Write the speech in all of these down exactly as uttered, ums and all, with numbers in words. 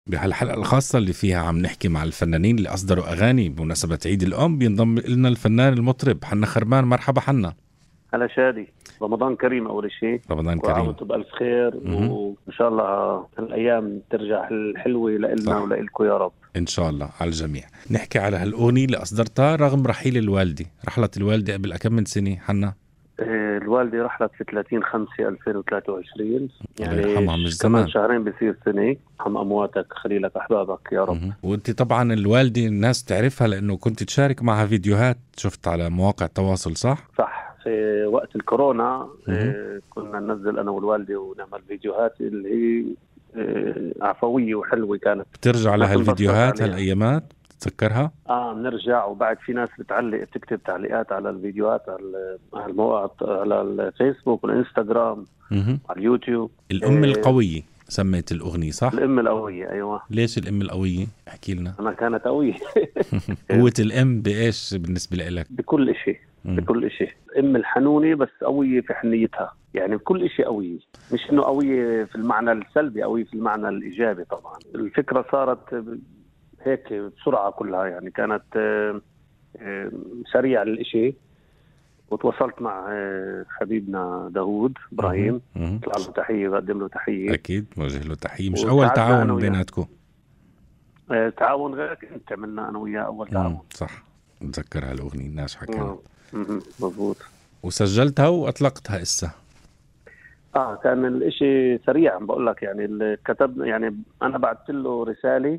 بهالحلقة الخاصة اللي فيها عم نحكي مع الفنانين اللي أصدروا أغاني بمناسبة عيد الأم بينضم لنا الفنان المطرب حنا خرمان. مرحبا حنا. هلا شادي، رمضان كريم أول شيء. رمضان كريم، وعام وانتم بألف خير، وإن شاء الله الأيام ترجع الحلوة لإلنا ولإلكم يا رب إن شاء الله على الجميع. نحكي على هالأغنية اللي أصدرتها رغم رحيل الوالدة. رحلت الوالدة قبل كم من سنة حنا؟ الوالدة رحلت في ثلاثين خمسة ألفين وثلاثة وعشرين، يعني مش زمان، شهرين بصير سنة. رحم أمواتك، خليلك أحبابك يا رب. وانت طبعا الوالدة الناس تعرفها لأنه كنت تشارك معها فيديوهات، شفت على مواقع التواصل، صح؟ صح، في وقت الكورونا اه كنا ننزل أنا والوالدة ونعمل فيديوهات اللي هي اه عفوية وحلوة كانت. بترجع لها الفيديوهات هالأيامات؟ تتذكرها؟ اه بنرجع، وبعد في ناس بتعلق بتكتب تعليقات على الفيديوهات على المواقع، على الفيسبوك والانستغرام، على اليوتيوب. الأم إيه القوية سميت الأغنية، صح؟ الأم القوية، أيوة. ليش الأم القوية؟ احكي لنا. أنا كانت قوية. قوة الأم بإيش بالنسبة لك؟ بكل شيء، بكل شيء. الأم الحنونة بس قوية في حنيتها، يعني بكل شيء قوية، مش إنه قوية في المعنى السلبي، قوية في المعنى الإيجابي. طبعا الفكرة صارت هيك بسرعة كلها، يعني كانت سريعة للإشي. وتواصلت مع حبيبنا داوود إبراهيم، طلع له تحية، بقدم له تحية. أكيد موجه له تحية. مش أول تعاون بيناتكم؟ تعاون غيرك أنت، عملنا أنا وياه أول تعاون. صح، بتذكر هالأغنية الناجحة كانت. مظبوط. وسجلتها وأطلقتها إسا؟ آه كان الإشي سريع، بقول لك. يعني كتبنا، يعني أنا بعثت له رسالة.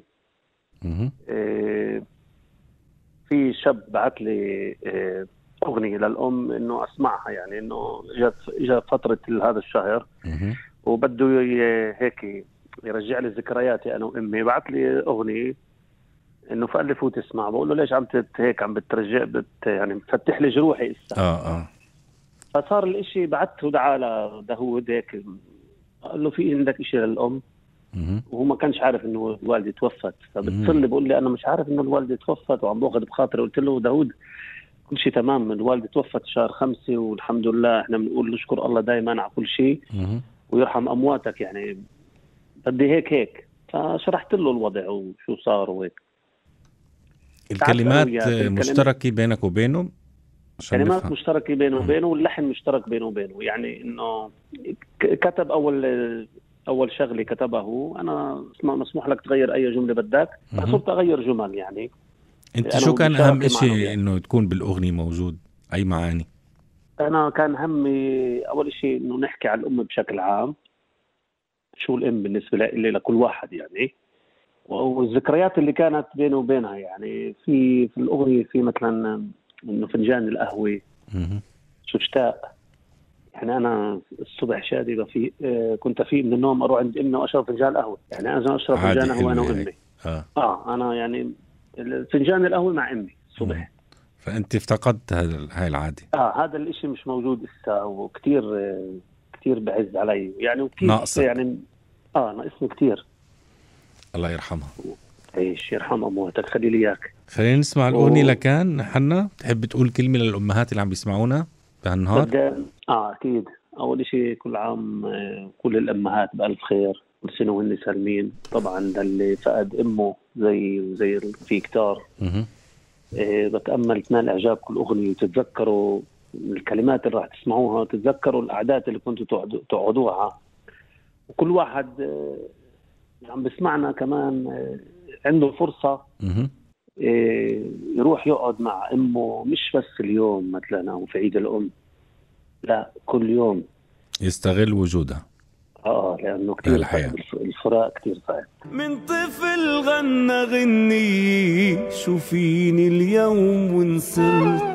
إيه في شاب بعت لي إيه أغنية للأم إنه أسمعها، يعني إنه إجت إجت فترة هذا الشهر وبده هيك يرجع لي ذكرياتي أنا وأمي. بعت لي أغنية إنه فقال فوت اسمع. بقول له ليش عم هيك عم بترجع بت يعني بتفتح لي جروحي إسا. آه آه فصار الإشي، بعته دعا لداوود هيك، قال له في عندك إشي للأم. وهو ما كانش عارف انه الوالده توفت، فبتصل لي بقول لي انا مش عارف انه الوالده توفت وعم باخذ بخاطري. قلت له داوود كل شيء تمام، الوالده توفت شهر خمسة والحمد لله، احنا بنقول نشكر الله دائما على كل شيء ويرحم امواتك، يعني بدي هيك هيك. فشرحت له الوضع وشو صار وهيك. الكلمات مشتركه بينك وبينه؟ كلمات مشتركه بينه وبينه، واللحن مشترك بينه وبينه. يعني انه كتب اول أول شغلة كتبها هو، أنا مسموح لك تغير أي جملة بدك، فصرت أغير جمل. يعني أنت شو كان أهم إشي إنه تكون بالأغنية موجود؟ أي معاني؟ أنا كان همي أول شيء إنه نحكي عن الأم بشكل عام، شو الأم بالنسبة لي لكل واحد يعني، والذكريات اللي كانت بينه وبينها. يعني في في الأغنية في مثلا إنه فنجان القهوة شو اشتاق. يعني أنا الصبح شادي بفيق، آه كنت أفيق من النوم أروح عند أمي وأشرب فنجان قهوة. يعني أنا أشرب فنجان قهوة أنا وأمي. آه. آه أنا يعني فنجان القهوة مع أمي الصبح. فأنت افتقدت هاي العادة. آه هذا الإشي مش موجود إسا، وكتير آه كتير بعز علي يعني، وكتير ناقصك. يعني آه ناقصني كتير. الله يرحمها. ايش يرحم أمواتك، خلي لي إياك. خلينا نسمع الأغنية. و... لكان حنا تحب تقول كلمة للأمهات اللي عم بيسمعونا بهالنهار؟ آه أكيد. أول شيء كل عام كل الأمهات بألف خير، كل سنة وهن سالمين. طبعا ده اللي فقد أمه زي زي في كتار. إيه بتأمل تنال إعجاب كل أغنية، وتتذكروا الكلمات اللي راح تسمعوها، وتتذكروا الأعداد اللي كنتوا تقعدوها. وكل واحد عم بسمعنا كمان عنده فرصة إيه يروح يقعد مع أمه، مش بس اليوم مثلا أو في عيد الأم، لا كل يوم يستغل وجودها. اه لانه كثير صعب الفراق، كثير صعب. من طفل غنى غني شوفيني اليوم ونصرت